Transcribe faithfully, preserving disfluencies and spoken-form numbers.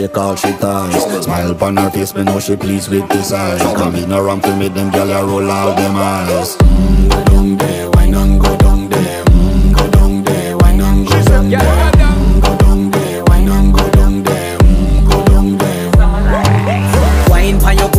Take all she ties. Smile upon her face, me know she pleased with this eye. Come in around to me, them gyal a roll out them eyes. Mmm, go down there.